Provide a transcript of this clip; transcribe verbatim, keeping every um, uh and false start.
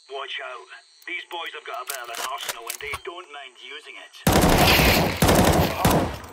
Watch out. These boys have got a bit of an arsenal and they don't mind using it.